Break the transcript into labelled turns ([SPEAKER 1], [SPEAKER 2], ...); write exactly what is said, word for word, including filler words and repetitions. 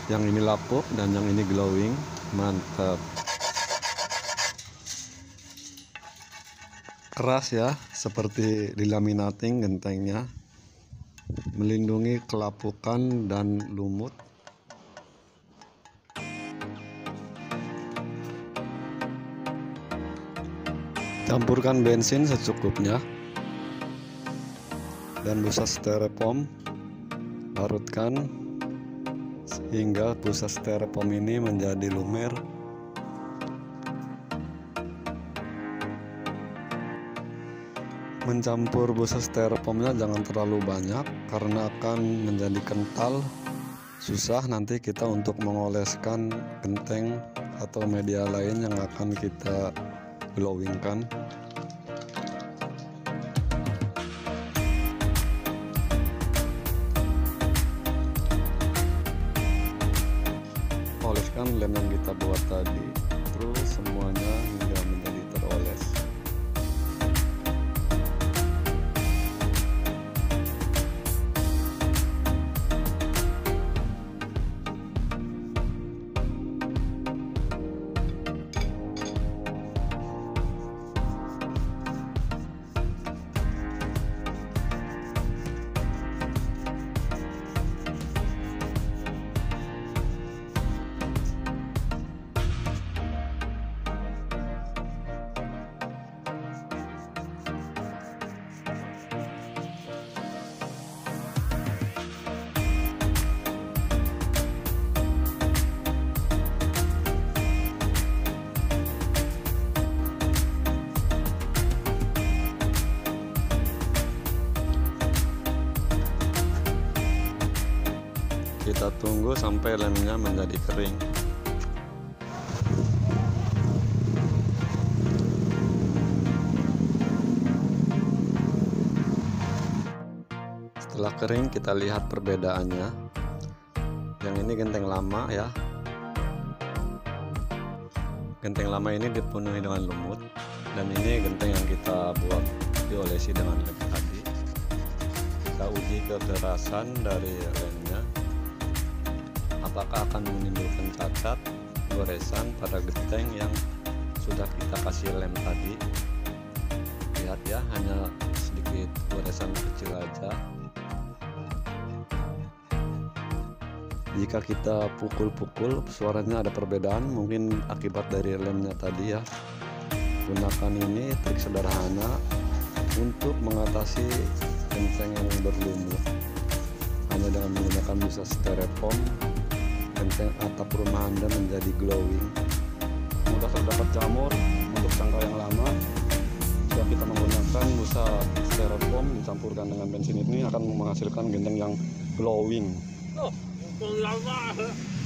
[SPEAKER 1] Yang ini lapuk dan yang ini glowing. Mantap. Keras ya, seperti dilaminating gentengnya, melindungi kelapukan dan lumut. Campurkan bensin secukupnya dan busa styrofoam, larutkan hingga busa styrofoam ini menjadi lumer. Mencampur busa styrofoamnya jangan terlalu banyak karena akan menjadi kental, susah nanti kita untuk mengoleskan genteng atau media lain yang akan kita glowingkan. Oleskan lem yang kita buat tadi, terus semuanya hingga menjadi teroles. Kita tunggu sampai lemnya menjadi kering. Setelah kering kita lihat perbedaannya. Yang ini genteng lama ya. Genteng lama ini dipenuhi dengan lumut, dan ini genteng yang kita buat diolesi dengan lem tadi. Kita uji kekerasan dari lemnya. Apakah akan menimbulkan cacat, goresan pada genteng yang sudah kita kasih lem tadi. Lihat ya, hanya sedikit goresan kecil aja. Jika kita pukul-pukul, suaranya ada perbedaan, mungkin akibat dari lemnya tadi ya. Gunakan ini trik sederhana untuk mengatasi genteng yang berlumut. Hanya dengan menggunakan busa styrofoam, genteng atap rumah Anda menjadi glowing. Mudah terdapat jamur untuk jangka yang lama. Jika kita menggunakan busa styrofoam dicampurkan dengan bensin ini akan menghasilkan genteng yang glowing.
[SPEAKER 2] Oh, lama.